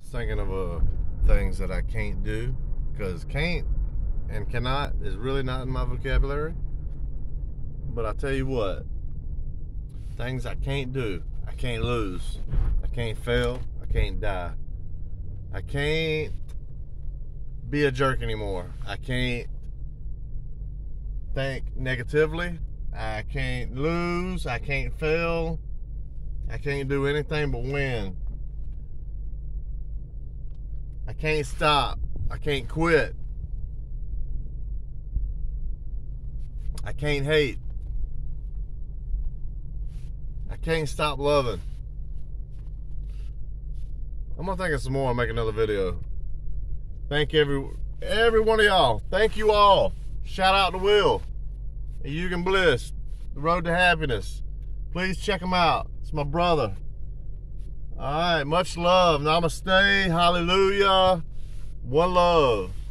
Thinking of things that I can't do, because can't and cannot is really not in my vocabulary. But I tell you what, things I can't do: I can't lose, I can't fail, I can't die, I can't be a jerk anymore, I can't think negatively, I can't lose, I can't fail, I can't do anything but win. I can't stop. I can't quit. I can't hate. I can't stop loving. I'm gonna think of some more and make another video. Thank every one of y'all. Thank you all. Shout out to Will and Eugen Bliss, The Road to Happiness. Please check him out. It's my brother. All right, much love. Namaste. Hallelujah. One love.